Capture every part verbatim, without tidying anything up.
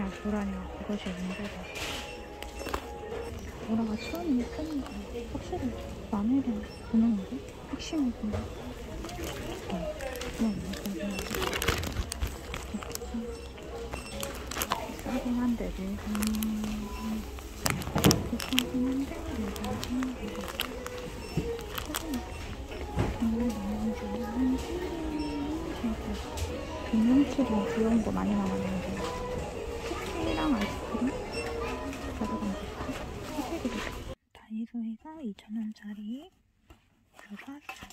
보라냐, 그것이 문제다. 보라가 처음이 편인데 확실히 마늘은 보는 거지? 핵심이구나. 어, 그냥 먹어야 싸긴 한데, 음, 비싸긴 한데, 내가 하는 거. 정말 너무 좋아하는지, 금융치료 귀여운 거 많이 나왔는데, 쿠키랑 아이스크림? 가져간 거 있어? 다이소에서 이천 원짜리 이거 사왔어요.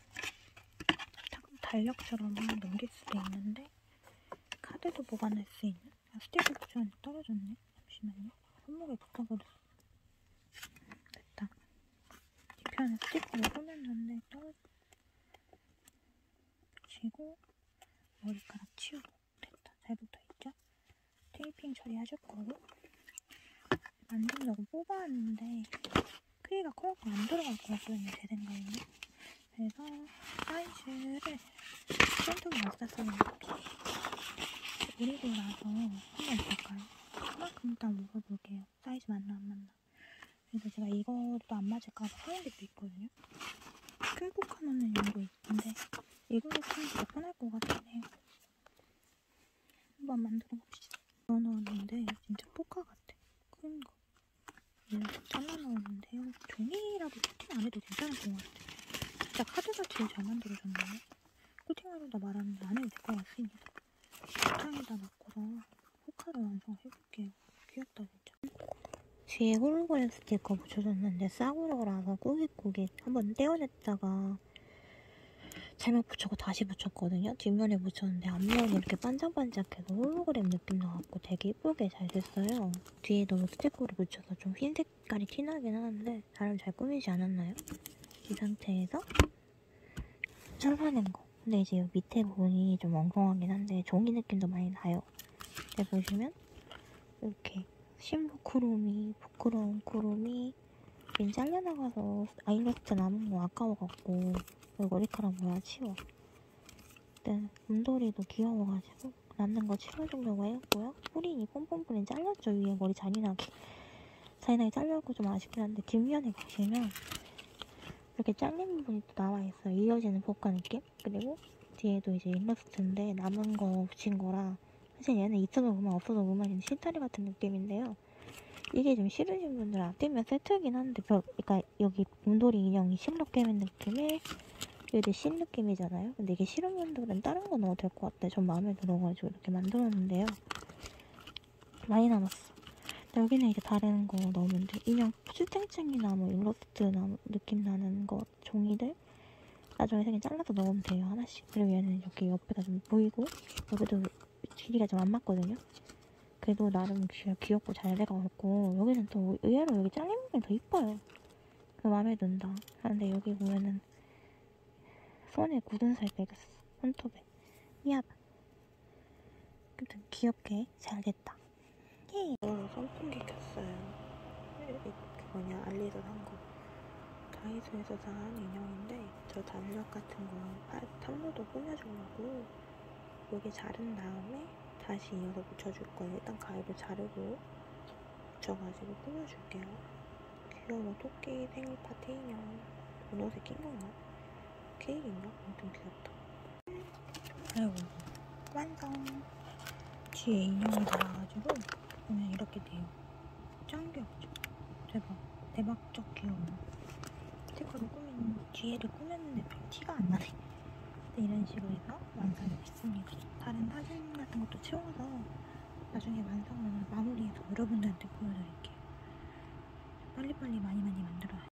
달력처럼만 넘길 수도 있는데, 카드도 보관할 수 있는? 아, 스티커 붙였는데 떨어졌네. 잠시만요. 손목에 붙어버렸어. 됐다. 뒤편에 스티커를 꾸몄는데 떨어졌어. 붙이고 머리카락 치우고. 됐다. 잘 붙어있죠? 테이핑 처리하실 거고. 만들려고 뽑아왔는데 크기가 커갖고 안 들어갈 것 같거든요, 제 생각에는. 그래서 사이즈를 손톱이 맞았어요. 오리고 나서 한번 볼까요? 그만큼 일단 먹어볼게요. 사이즈 맞나 안 맞나. 그래서 제가 이것도 안 맞을까 봐 사온 게 또 있거든요. 큰 포카 넣는 용도 있는데 이걸로 쓰면 더 편할 것 같긴 해요. 한번 만들어 봅시다. 넣어 넣었는데 진짜 포카 같아. 큰 거. 이렇게 잘라 넣었는데요. 종이라도 코팅 안 해도 괜찮을 것 같아. 진짜 카드가 제일 잘 만들어졌네요. 코팅하려다 말았는데 안 해도 될 것 같습니다. 포장에다 넣고서 포카를 완성해볼게요. 귀엽다 진짜. 뒤에 홀로그램 스티커 붙여줬는데 싸구려라서 꾸깃꾸깃 한번 떼어냈다가 잘못 붙였고 다시 붙였거든요. 뒷면에 붙였는데 앞면이 이렇게 반짝반짝해서 홀로그램 느낌 나갖고 되게 예쁘게 잘 됐어요. 뒤에도 스티커를 붙여서 좀 흰 색깔이 티나긴 하는데 나름 잘 꾸미지 않았나요? 이 상태에서 잘라낸 거. 근데 이제 여기 밑에 부분이 좀 엉성하긴 한데 종이 느낌도 많이 나요. 여기 보시면 이렇게 심부 쿠루미, 부끄러운 쿠루미 빈 잘려나가서 아이라스트 남은 거 아까워갖고 여기 머리카락 뭐야 치워. 일단 곰돌이도 귀여워가지고 남는 거 치워주려고 했고요. 뿌리니 pompom뿌린 잘렸죠. 위에 머리 잔인하게 잔인하게 잘려갖고 좀 아쉽긴 한데 뒷면에 보시면 이렇게 잘린 부분이 또 나와있어요. 이어지는 포카 느낌? 그리고 뒤에도 이제 일러스트인데 남은 거 붙인 거라 사실 얘는 있어도 그만 없어도 그만 실타리 같은 느낌인데요. 이게 좀 싫으신 분들은 아끼면 세트긴 한데 별, 그러니까 여기 곰돌이 인형이 실로 깨맨 느낌에 여기 신 느낌이잖아요. 근데 이게 싫은 분들은 다른 거 넣어도 될 것 같아요. 전 마음에 들어가지고 이렇게 만들었는데요. 많이 남았어. 여기는 이제 다른 거 넣으면 돼. 인형 수탱탱이나 뭐 일러스트나 뭐 느낌 나는 거 종이들 나중에 생긴 잘라서 넣으면 돼요. 하나씩. 그리고 얘는 이렇게 옆에가 좀 보이고 여기도 길이가 좀 안 맞거든요. 그래도 나름 귀엽고 잘 돼가지고 여기는 또 의외로 여기 잘린 부분이 더 이뻐요. 그 마음에 든다. 근데 여기 보면은 손에 굳은 살 빼겼어. 손톱에. 미안. 아무튼 귀엽게 잘 됐다. 예. 이걸로 선풍기 켰어요. 그 뭐냐 알리에서 산 거. 다이소에서 산 인형인데 저 달력 같은 거 탐로도 꾸며주려고 여기 자른 다음에 다시 이어서 붙여줄 거예요. 일단 가위로 자르고 붙여가지고 꾸며줄게요. 귀여워. 토끼 생일 파티 인형. 분홍색 낀 건가? 케이크인가? 아무튼 귀엽다. 아이고 완성. 뒤에 인형이 달아가지고 보면 이렇게 돼요. 짱 귀엽죠? 대박. 대박적 귀여워. 스티커를 꾸민 뒤에를 꾸몄는데 별 티가 안 나네. 이런 식으로 해서 완성이 됐습니다. 다른 사진 같은 것도 채워서 나중에 완성을 마무리해서 여러분들한테 보여드릴게요. 빨리빨리 많이 많이 만들어요.